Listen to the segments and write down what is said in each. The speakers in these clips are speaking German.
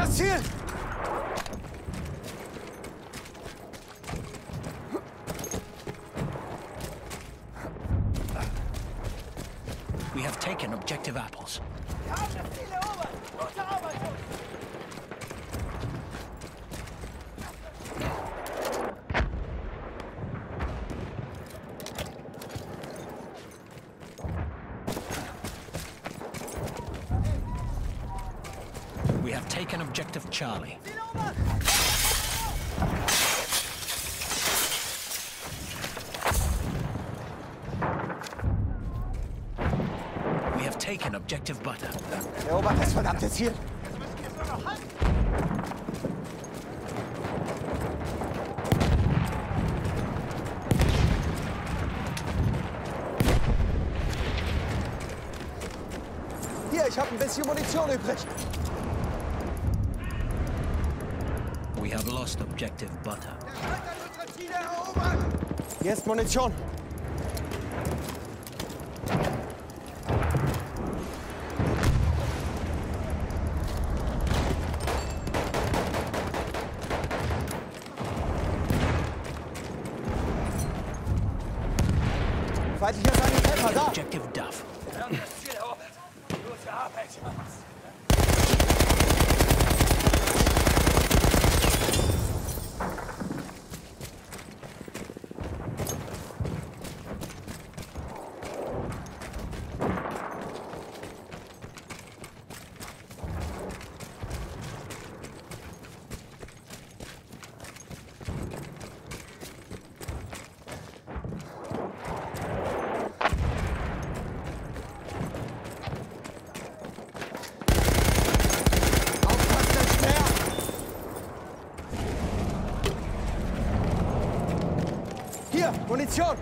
das Ziel! We have taken objective apples. Wir haben das Ziel erobert! Gute Arbeit, Jungs! We have taken objective Charlie. Ziel erobert! We have taken objective butter. Erobert das verdammte Ziel! Jetzt müssen wir es nur noch halten! Hier, ich habe ein bisschen Munition übrig. We have lost objective butter. Der Feind hat unsere Ziele erobert! Hier ist Munition. Feindlicher Sanitäter, da! Objective Duff. Wir haben das Ziel erobert! Gute Arbeit, Jungs! Aufpassen, schwer! Hier, Munition!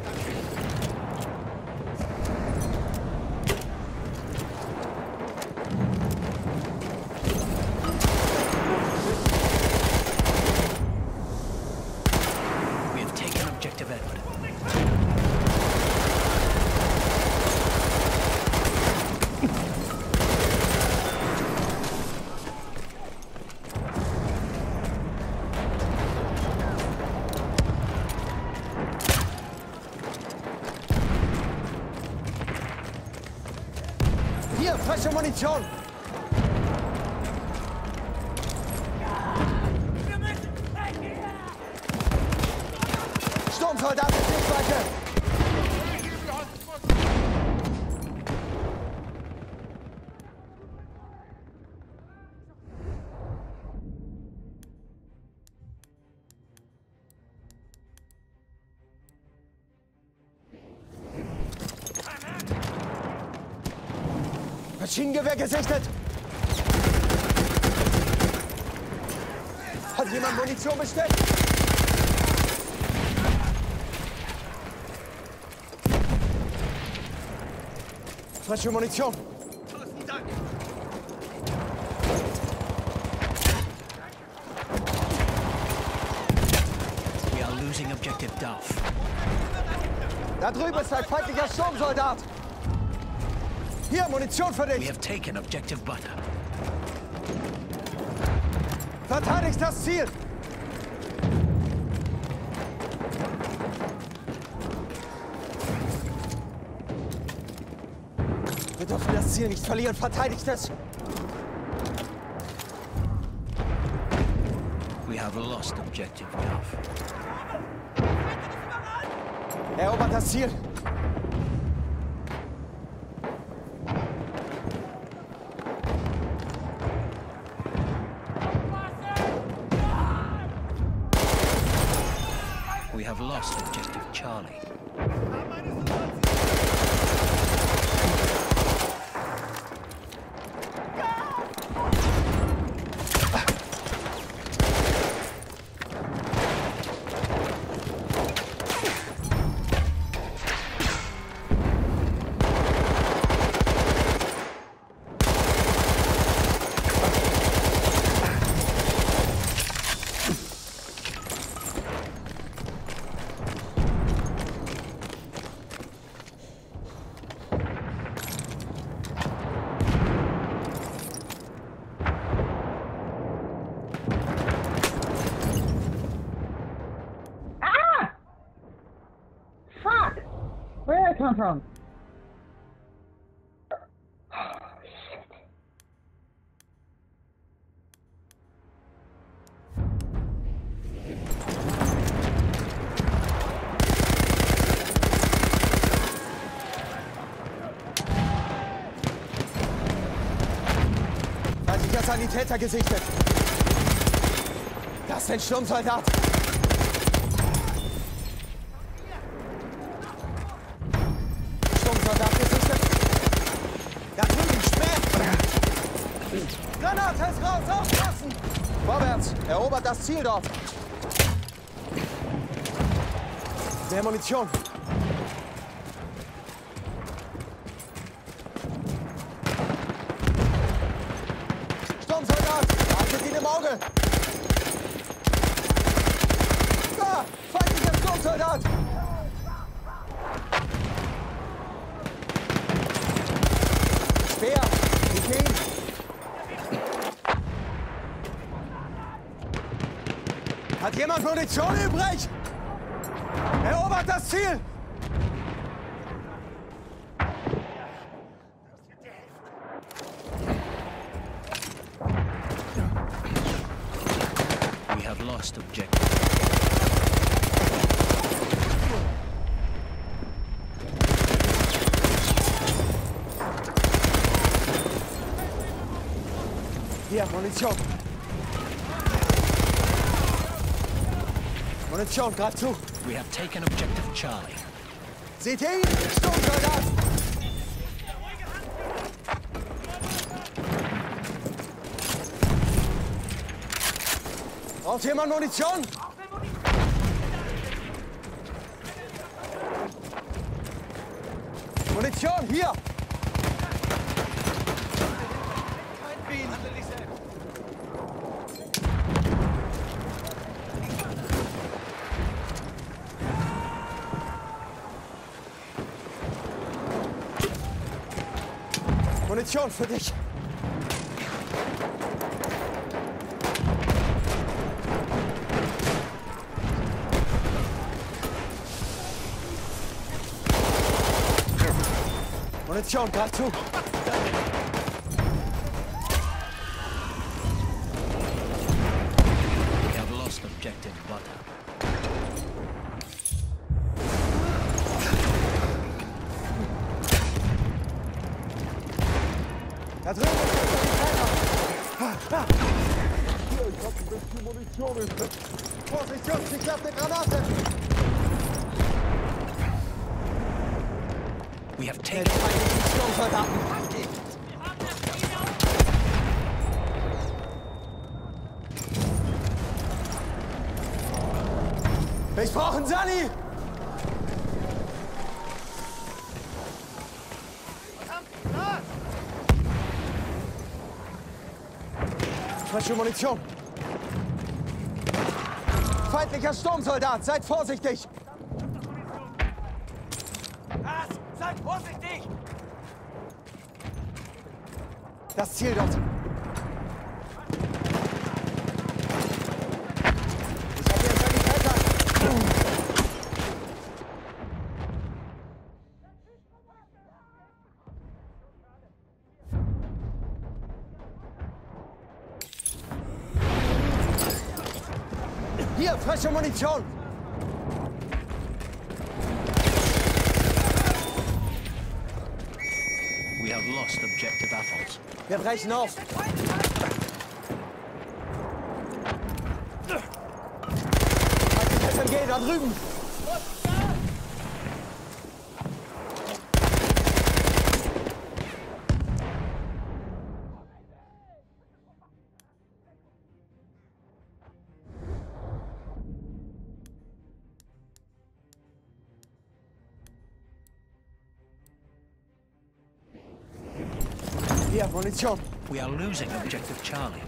We have taken objective Edward. Hier, frische Munition! Wir müssen weg hier! Sturmsoldat in Sichtweite! Maschinengewehr gesichtet! Hat jemand Munition bestellt? Frische Munition! Tausend Dank! We are losing objective Duff. Da drüben ist ein feindlicher Sturmsoldat! Hier, Munition für We dich! have taken objective butter. Verteidigt das Ziel! Wir dürfen das Ziel nicht verlieren. Verteidigt es! We have lost objective Duff. Erobert das Ziel! We have lost objective Charlie. Komm schon. Feindlicher Sanitäter gesichtet. Das ist ein Sturmsoldat. Sturmsoldat gesichtet. Da drüben, spät. Granate ist raus, aufpassen. Vorwärts, erobert das Ziel dort. Mehr Munition. Sturmsoldat, haltet ihn im Auge. Da, feindlicher Sturmsoldat. Speer, die gehen. Hat jemand Munition übrig? Erobert das Ziel! We have lost objective. Hier, Munition. Munition, greif zu. We have taken objective Charlie. Seht ihr ihn? Sturmsoldat! Braucht jemand Munition? Munition, hier! Munition für dich. Munition, greif zu. We have lost objective butter. Da drüben ist der Sanitäter. Hier, ich hab ein bisschen Munition im Griff. Vorsicht, Jungs, die klappt eine Granate. We have Der taken feindlichen Sturmsoldaten. Ich brauche einen Sani! Frische Munition. Feindlicher Sturmsoldat, seid vorsichtig! Was? Seid vorsichtig! Das Ziel dort. Ich hab hier einen Sanitäter. Hier, frische Munition! We have lost objective apples. Wir brechen auf. Feindliches MG da drüben. Hier, Munition. We are losing objective Charlie.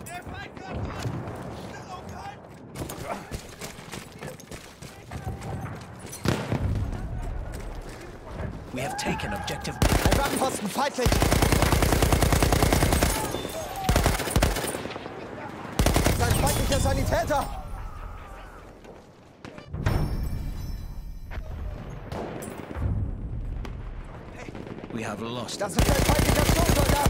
We have taken objective. Ein Waffenposten, feindlich. Das ist ein feindlicher Sanitäter. We have lost. Das ist ein feindlicher Sturmsoldat!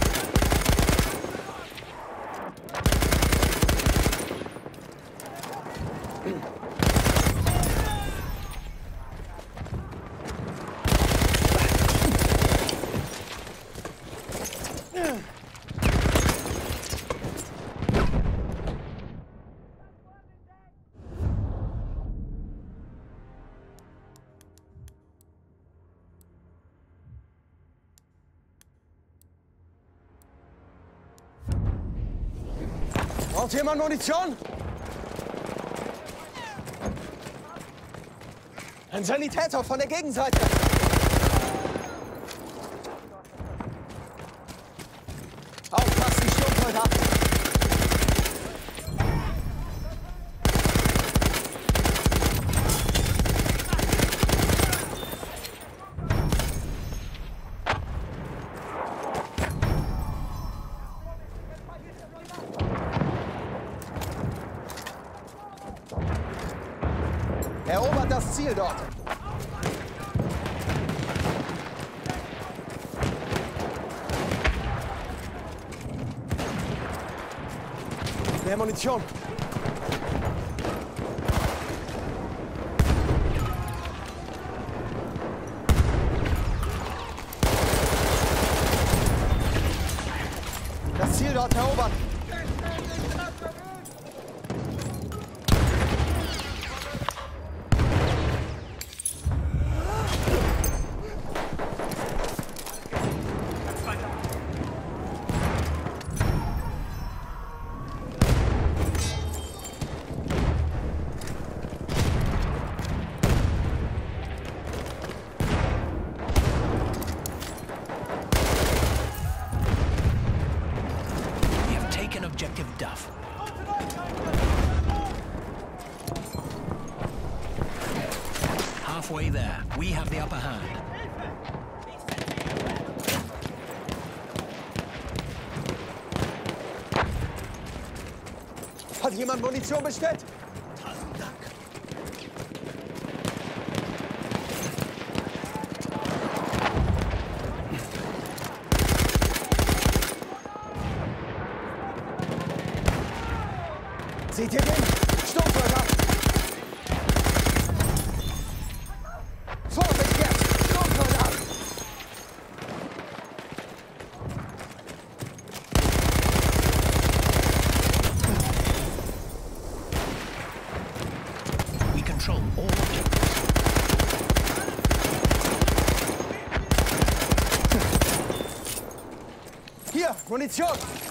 Braucht jemand Munition? Ein Sanitäter von der Gegenseite. Aufpassen, Sturmsoldaten. Erobert das Ziel dort. Mehr Munition. Das Ziel dort erobert. Objective Duff. Halfway there. We have the upper hand. Hat jemand Munition bestellt? Tausend Dank. Seht ihr den? Sturmsoldat! Vorsicht jetzt! Sturmsoldat! We control all objectives. Hier, Munition!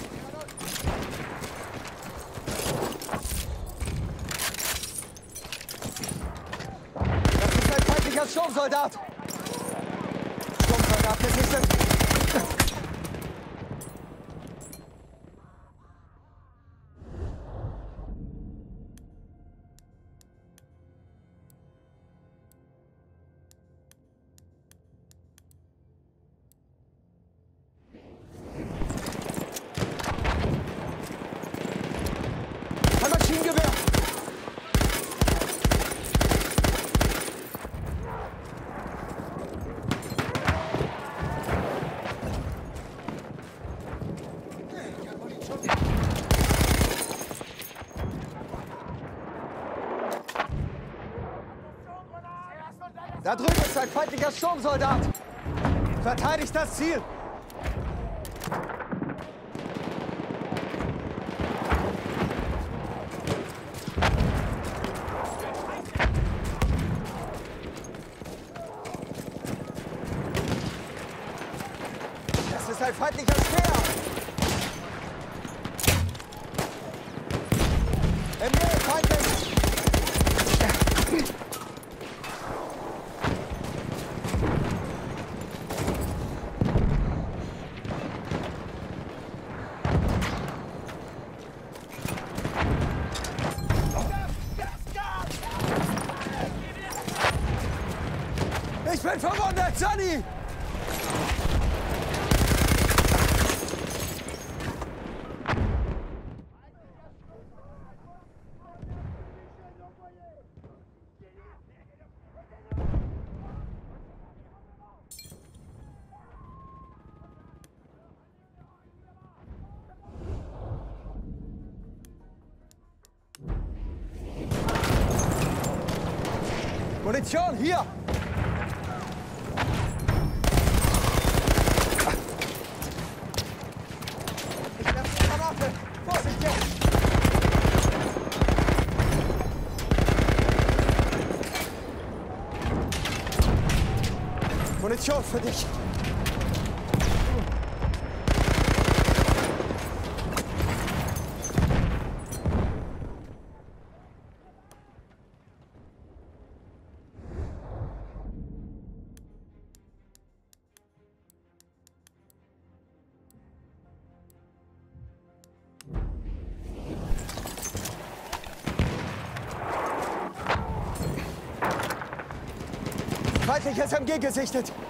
Sturmsoldat! Sturmsoldat gesichtet! Ein Maschinengewehr! Da drüben ist ein feindlicher Sturmsoldat! Verteidigt das Ziel! Das ist ein feindlicher Speer! MG, feindlich! Ich bin verwundet, Sonny! Munition, hier! Ich werfe die Granate! Vorsicht, Jungs! Munition für dich! Feindliches MG gesichtet!